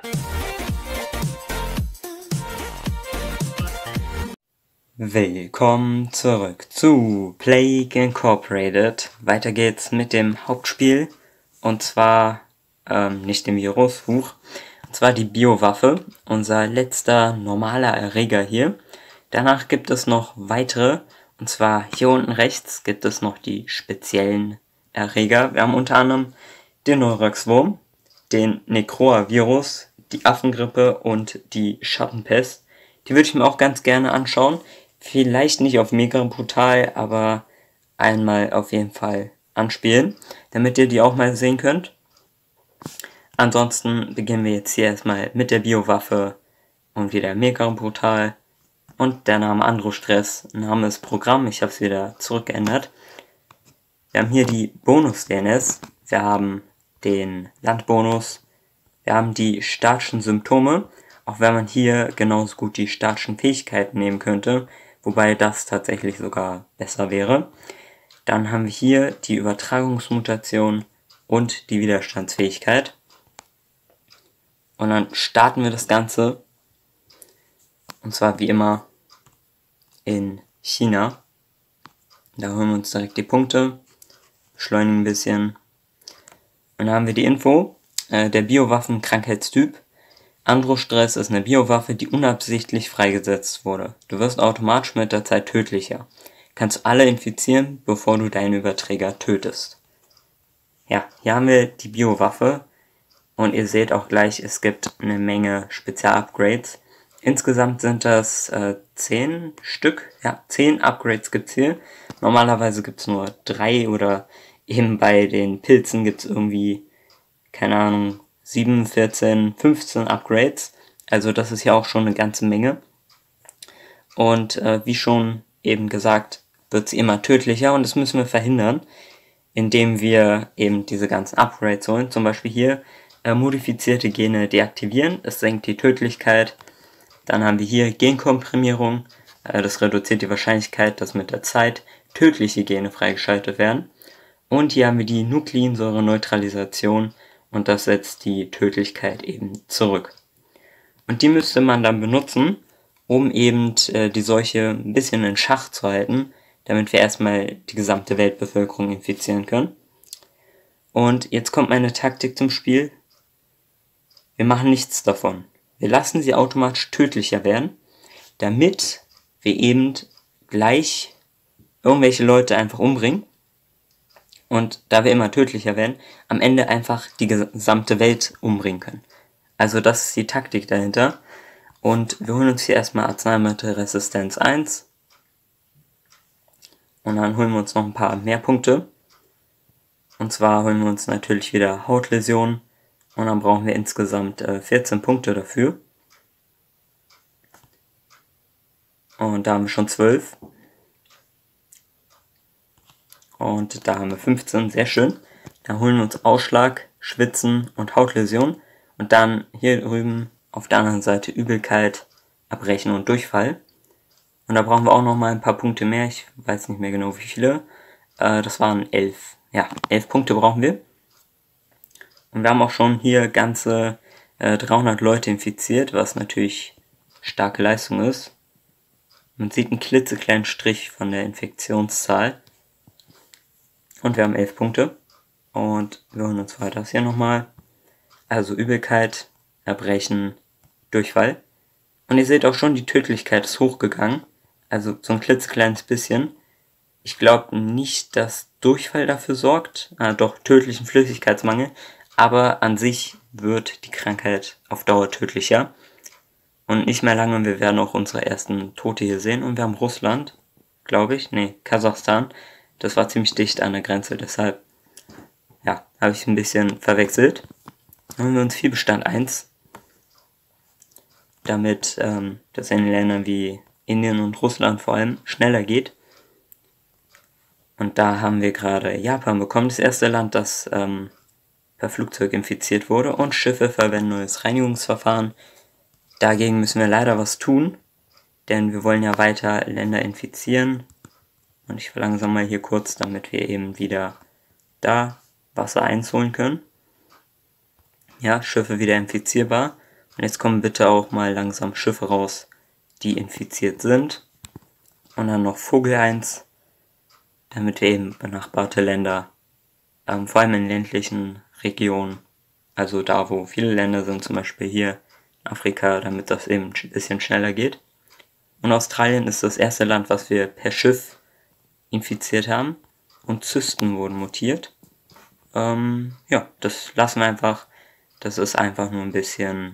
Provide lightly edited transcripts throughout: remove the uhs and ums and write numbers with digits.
Willkommen zurück zu Plague Incorporated. Weiter geht's mit dem Hauptspiel. Und zwar, nicht dem Virus, und zwar die Biowaffe. Unser letzter normaler Erreger hier. Danach gibt es noch weitere. Und zwar hier unten rechts gibt es noch die speziellen Erreger. Wir haben unter anderem den Neurax-Wurm, den Necroa-Virus, die Affengrippe und die Schattenpest. Die würde ich mir auch ganz gerne anschauen. Vielleicht nicht auf mega brutal, aber einmal auf jeden Fall anspielen, damit ihr die auch mal sehen könnt. Ansonsten beginnen wir jetzt hier erstmal mit der Biowaffe und wieder mega brutal. Und der Name Androstress, Name ist Programm, ich habe es wieder zurückgeändert. Wir haben hier die Bonus-DNS, wir haben den Landbonus, wir haben die statischen Symptome, auch wenn man hier genauso gut die statischen Fähigkeiten nehmen könnte, wobei das tatsächlich sogar besser wäre. Dann haben wir hier die Übertragungsmutation und die Widerstandsfähigkeit. Und dann starten wir das Ganze, und zwar wie immer in China. Da holen wir uns direkt die Punkte, beschleunigen ein bisschen. Und dann haben wir die Info, der Biowaffen-Krankheitstyp. Androstress ist eine Biowaffe, die unabsichtlich freigesetzt wurde. Du wirst automatisch mit der Zeit tödlicher. Kannst alle infizieren, bevor du deinen Überträger tötest. Ja, hier haben wir die Biowaffe. Und ihr seht auch gleich, es gibt eine Menge Spezial-Upgrades. Insgesamt sind das 10 Stück. Ja, 10 Upgrades gibt's hier. Normalerweise gibt's nur 3 oder eben bei den Pilzen gibt's irgendwie, keine Ahnung, 7, 14, 15 Upgrades. Also das ist ja auch schon eine ganze Menge. Und wie schon eben gesagt, wird sie immer tödlicher und das müssen wir verhindern, indem wir eben diese ganzen Upgrades holen. Zum Beispiel hier modifizierte Gene deaktivieren, das senkt die Tödlichkeit. Dann haben wir hier Genkomprimierung, das reduziert die Wahrscheinlichkeit, dass mit der Zeit tödliche Gene freigeschaltet werden. Und hier haben wir die Nukleinsäure-Neutralisation und das setzt die Tödlichkeit eben zurück. Und die müsste man dann benutzen, um eben die Seuche ein bisschen in Schach zu halten, damit wir erstmal die gesamte Weltbevölkerung infizieren können. Und jetzt kommt meine Taktik zum Spiel. Wir machen nichts davon. Wir lassen sie automatisch tödlicher werden, damit wir eben gleich irgendwelche Leute einfach umbringen. Und da wir immer tödlicher werden, am Ende einfach die gesamte Welt umbringen können. Also das ist die Taktik dahinter. Und wir holen uns hier erstmal Arzneimittelresistenz 1. Und dann holen wir uns noch ein paar mehr Punkte. Und zwar holen wir uns natürlich wieder Hautläsionen. Und dann brauchen wir insgesamt 14 Punkte dafür. Und da haben wir schon 12. Und da haben wir 15, sehr schön. Dann holen wir uns Ausschlag, Schwitzen und Hautläsion. Und dann hier drüben auf der anderen Seite Übelkeit, Erbrechen und Durchfall. Und da brauchen wir auch nochmal ein paar Punkte mehr. Ich weiß nicht mehr genau wie viele. Das waren 11. Ja, 11 Punkte brauchen wir. Und wir haben auch schon hier ganze 300 Leute infiziert, was natürlich starke Leistung ist. Man sieht einen klitzekleinen Strich von der Infektionszahl. Und wir haben 11 Punkte. Und wir holen uns weiter das hier nochmal. Also Übelkeit, Erbrechen, Durchfall. Und ihr seht auch schon, die Tödlichkeit ist hochgegangen. Also so ein klitzekleines bisschen. Ich glaube nicht, dass Durchfall dafür sorgt. Doch, tödlichen Flüssigkeitsmangel. Aber an sich wird die Krankheit auf Dauer tödlicher. Und nicht mehr lange, wir werden auch unsere ersten Tote hier sehen. Und wir haben Russland, glaube ich. Nee, Kasachstan. Das war ziemlich dicht an der Grenze, deshalb, ja, habe ich ein bisschen verwechselt. Dann holen wir uns Viehbestand 1, damit das in Ländern wie Indien und Russland vor allem schneller geht. Und da haben wir gerade Japan bekommen, das erste Land, das per Flugzeug infiziert wurde. Und Schiffe verwenden neues Reinigungsverfahren. Dagegen müssen wir leider was tun, denn wir wollen ja weiter Länder infizieren. Und ich verlangsame mal hier kurz, damit wir eben wieder da Wasser einholen können. Ja, Schiffe wieder infizierbar. Und jetzt kommen bitte auch mal langsam Schiffe raus, die infiziert sind. Und dann noch Vogel 1, damit wir eben benachbarte Länder, vor allem in ländlichen Regionen, also da wo viele Länder sind, zum Beispiel hier in Afrika, damit das eben ein bisschen schneller geht. Und Australien ist das erste Land, was wir per Schiff infiziert haben. Und Zysten wurden mutiert. Ja, das lassen wir einfach. Das ist einfach nur ein bisschen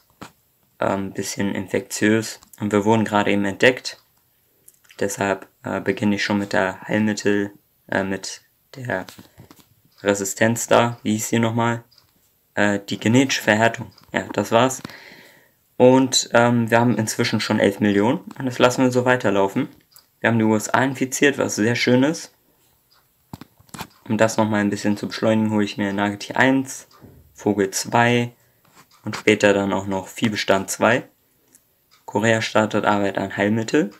infektiös. Und wir wurden gerade eben entdeckt. Deshalb beginne ich schon mit der Heilmittel, mit der Resistenz da. Wie hieß sie nochmal? Die genetische Verhärtung. Ja, das war's. Und wir haben inzwischen schon 11 Millionen. Und das lassen wir so weiterlaufen. Wir haben die USA infiziert, was sehr schön ist. Um das nochmal ein bisschen zu beschleunigen, hole ich mir Nagetier 1, Vogel 2 und später dann auch noch Viehbestand 2. Korea startet Arbeit an Heilmittel.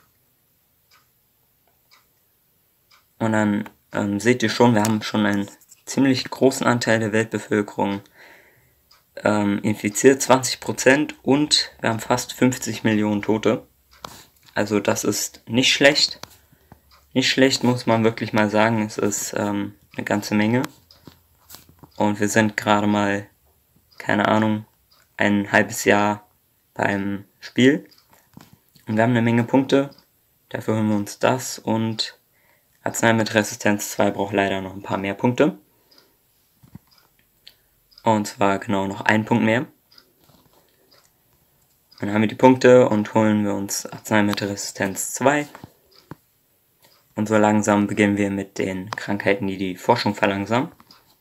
Und dann seht ihr schon, wir haben schon einen ziemlich großen Anteil der Weltbevölkerung infiziert, 20%, und wir haben fast 50 Millionen Tote. Also das ist nicht schlecht. Nicht schlecht, muss man wirklich mal sagen. Es ist eine ganze Menge. Und wir sind gerade mal, keine Ahnung, ein halbes Jahr beim Spiel. Und wir haben eine Menge Punkte. Dafür holen wir uns das. Und Arzneimittelresistenz 2 braucht leider noch ein paar mehr Punkte. Und zwar genau noch einen Punkt mehr. Dann haben wir die Punkte und holen wir uns Arzneimittelresistenz 2. Und so langsam beginnen wir mit den Krankheiten, die die Forschung verlangsamen.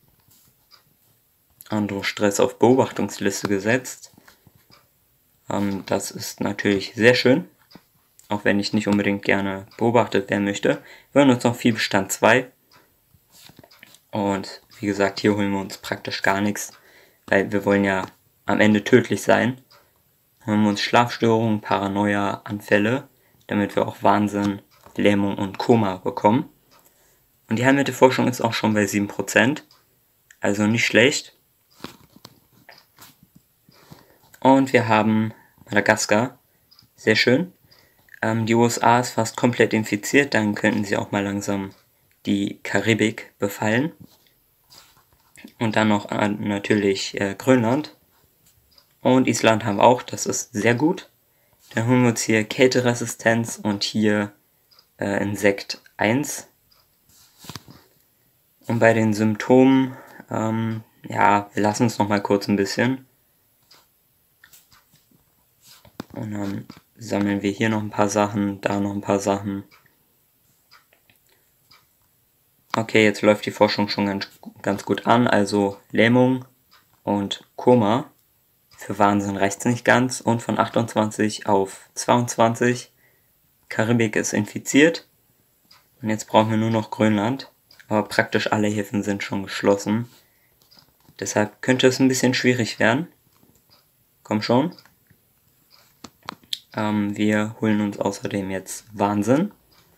Androstress auf Beobachtungsliste gesetzt. Das ist natürlich sehr schön, auch wenn ich nicht unbedingt gerne beobachtet werden möchte. Wir holen uns noch Viehbestand 2. Und wie gesagt, hier holen wir uns praktisch gar nichts, weil wir wollen ja am Ende tödlich sein. Holen wir uns Schlafstörungen, Paranoia, Anfälle, damit wir auch Wahnsinn, Lähmung und Koma bekommen. Und die Heilmittelforschung ist auch schon bei 7%, also nicht schlecht. Und wir haben Madagaskar, sehr schön. Die USA ist fast komplett infiziert, dann könnten sie auch mal langsam die Karibik befallen. Und dann noch natürlich Grönland. Und Island haben wir auch, das ist sehr gut. Dann holen wir uns hier Kälteresistenz und hier Insekt 1. Und bei den Symptomen, ja, wir lassen uns noch mal kurz ein bisschen. Und dann sammeln wir hier noch ein paar Sachen, da noch ein paar Sachen. Okay, jetzt läuft die Forschung schon ganz gut an, also Lähmung und Koma. Für Wahnsinn reicht es nicht ganz, und von 28 auf 22. Karibik ist infiziert. Und jetzt brauchen wir nur noch Grönland. Aber praktisch alle Häfen sind schon geschlossen. Deshalb könnte es ein bisschen schwierig werden. Komm schon. Wir holen uns außerdem jetzt Wahnsinn.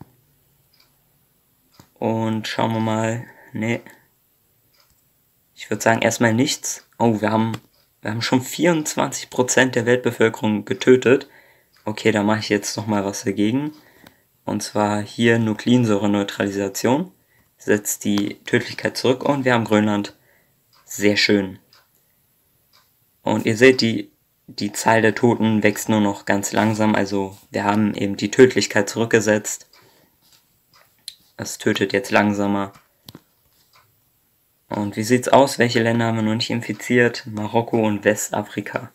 Und schauen wir mal. Ne. Ich würde sagen erstmal nichts. Oh, wir haben schon 24% der Weltbevölkerung getötet. Okay, da mache ich jetzt nochmal was dagegen. Und zwar hier Nukleinsäure-Neutralisation. Setzt die Tödlichkeit zurück, und wir haben Grönland. Sehr schön. Und ihr seht, die Zahl der Toten wächst nur noch ganz langsam. Also wir haben eben die Tödlichkeit zurückgesetzt. Es tötet jetzt langsamer. Und wie sieht's aus? Welche Länder haben wir noch nicht infiziert? Marokko und Westafrika.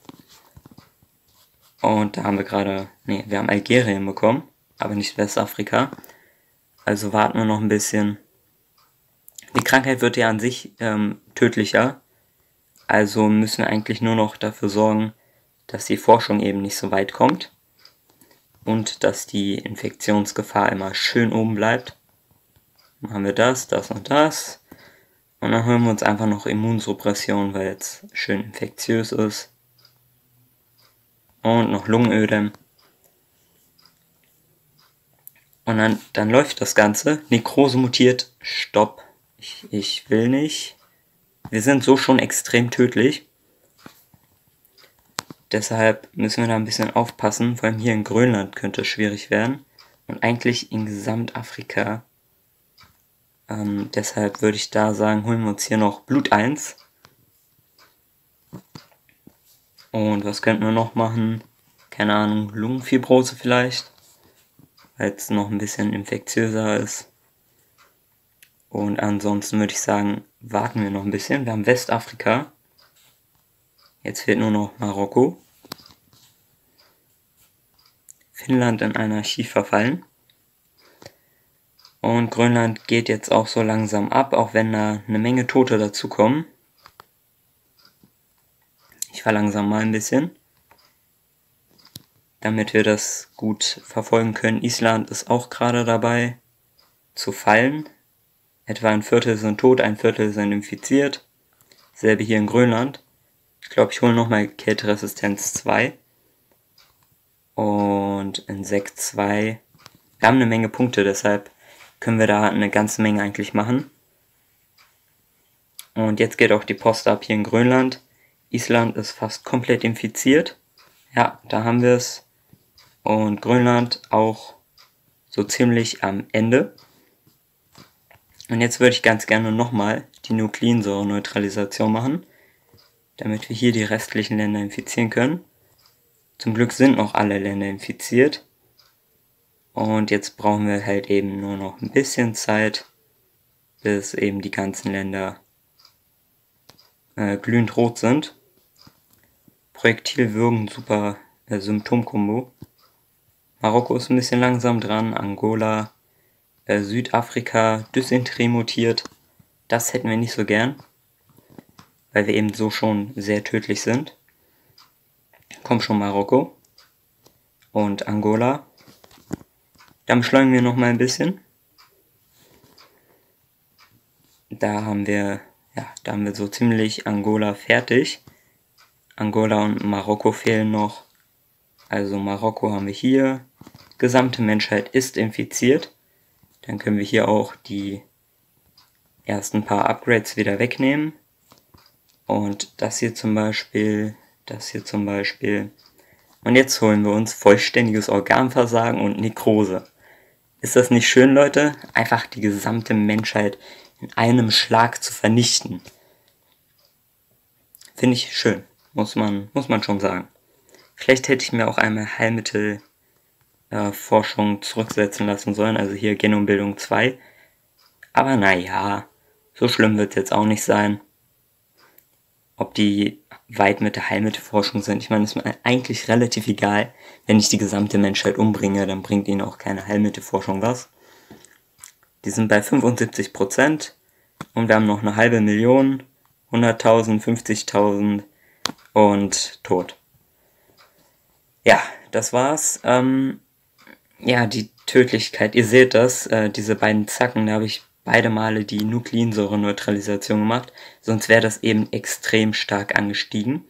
Und da haben wir gerade, wir haben Algerien bekommen, aber nicht Westafrika. Also warten wir noch ein bisschen. Die Krankheit wird ja an sich tödlicher. Also müssen wir eigentlich nur noch dafür sorgen, dass die Forschung eben nicht so weit kommt. Und dass die Infektionsgefahr immer schön oben bleibt. Dann haben wir das und das. Und dann holen wir uns einfach noch Immunsuppression, weil es schön infektiös ist. Und noch Lungenödem. Und dann läuft das Ganze. Nekrose mutiert. Stopp. Ich will nicht. Wir sind so schon extrem tödlich. Deshalb müssen wir da ein bisschen aufpassen, vor allem hier in Grönland könnte es schwierig werden und eigentlich in Gesamtafrika. Deshalb würde ich da sagen, holen wir uns hier noch Blut 1. Und was könnten wir noch machen? Keine Ahnung, Lungenfibrose vielleicht, weil es noch ein bisschen infektiöser ist. Und ansonsten würde ich sagen, warten wir noch ein bisschen. Wir haben Westafrika. Jetzt fehlt nur noch Marokko. Finnland in Anarchie verfallen. Und Grönland geht jetzt auch so langsam ab, auch wenn da eine Menge Tote dazukommen. Ich verlangsam mal ein bisschen, damit wir das gut verfolgen können. Island ist auch gerade dabei zu fallen. Etwa ein Viertel sind tot, ein Viertel sind infiziert. Selbe hier in Grönland. Ich glaube, ich hole nochmal Kälteresistenz 2. Und Insekt 2. Wir haben eine Menge Punkte, deshalb können wir da eine ganze Menge eigentlich machen. Und jetzt geht auch die Post ab hier in Grönland. Island ist fast komplett infiziert. Ja, da haben wir es. Und Grönland auch so ziemlich am Ende. Und jetzt würde ich ganz gerne nochmal die Nukleinsäure-Neutralisation machen, damit wir hier die restlichen Länder infizieren können. Zum Glück sind noch alle Länder infiziert. Und jetzt brauchen wir halt eben nur noch ein bisschen Zeit, bis eben die ganzen Länder glühend rot sind. Projektilwürgen, super Symptomkombo. Marokko ist ein bisschen langsam dran, Angola, Südafrika, Dysenterie mutiert. Das hätten wir nicht so gern, weil wir eben so schon sehr tödlich sind. Komm schon, Marokko und Angola. Dann beschleunigen wir nochmal ein bisschen. Da haben wir so ziemlich Angola fertig. Angola und Marokko fehlen noch. Also Marokko haben wir hier. Gesamte Menschheit ist infiziert. Dann können wir hier auch die ersten paar Upgrades wieder wegnehmen. Und das hier zum Beispiel, das hier zum Beispiel. Und jetzt holen wir uns vollständiges Organversagen und Nekrose. Ist das nicht schön, Leute? Einfach die gesamte Menschheit in einem Schlag zu vernichten. Finde ich schön, muss man schon sagen. Vielleicht hätte ich mir auch einmal Heilmittelforschung zurücksetzen lassen sollen, also hier Genombildung 2. Aber naja, so schlimm wird es jetzt auch nicht sein. Ob die weit mit der Heilmittelforschung sind, ich meine, ist mir eigentlich relativ egal. Wenn ich die gesamte Menschheit umbringe, dann bringt ihnen auch keine Heilmittelforschung was. Die sind bei 75% und wir haben noch eine halbe Million, 100.000, 50.000 und tot. Ja, das war's. Ja, die Tödlichkeit, ihr seht das, diese beiden Zacken, da habe ich beide Male die Nukleinsäure-Neutralisation gemacht, sonst wäre das eben extrem stark angestiegen.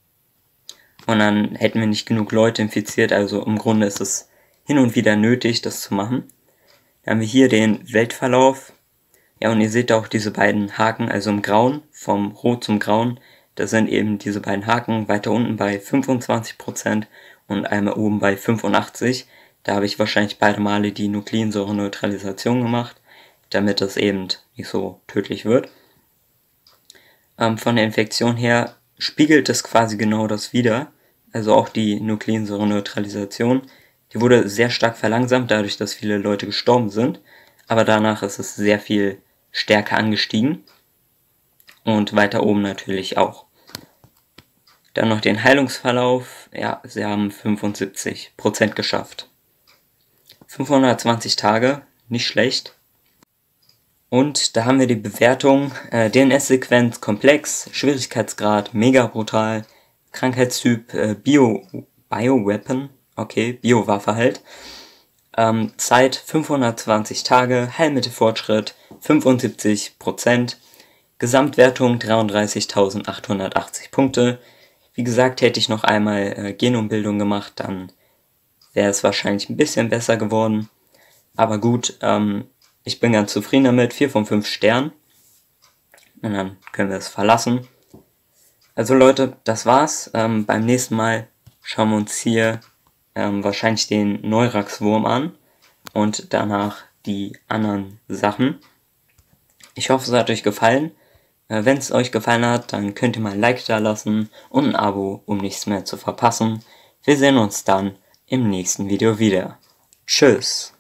Und dann hätten wir nicht genug Leute infiziert, also im Grunde ist es hin und wieder nötig, das zu machen. Dann haben wir hier den Weltverlauf. Ja, und ihr seht auch diese beiden Haken, also im Grauen, vom Rot zum Grauen, das sind eben diese beiden Haken, weiter unten bei 25% und einmal oben bei 85%. Da habe ich wahrscheinlich beide Male die Nukleinsäure-Neutralisation gemacht, damit das eben nicht so tödlich wird. Von der Infektion her spiegelt es quasi genau das wider, also auch die Nukleinsäure-Neutralisation. Die wurde sehr stark verlangsamt, dadurch, dass viele Leute gestorben sind, aber danach ist es sehr viel stärker angestiegen und weiter oben natürlich auch. Dann noch den Heilungsverlauf, ja, sie haben 75% geschafft. 520 Tage, nicht schlecht. Und da haben wir die Bewertung, DNS-Sequenz komplex, Schwierigkeitsgrad mega brutal, Krankheitstyp Bioweapon, okay, Biowaffe halt. Zeit 520 Tage, Heilmittelfortschritt 75%, Gesamtwertung 33.880 Punkte. Wie gesagt, hätte ich noch einmal Genombildung gemacht, dann wäre es wahrscheinlich ein bisschen besser geworden. Aber gut, ich bin ganz zufrieden damit, 4 von 5 Sternen. Und dann können wir es verlassen. Also Leute, das war's. Beim nächsten Mal schauen wir uns hier wahrscheinlich den Neurax-Wurm an und danach die anderen Sachen. Ich hoffe, es hat euch gefallen. Wenn es euch gefallen hat, dann könnt ihr mal ein Like da lassen und ein Abo, um nichts mehr zu verpassen. Wir sehen uns dann im nächsten Video wieder. Tschüss!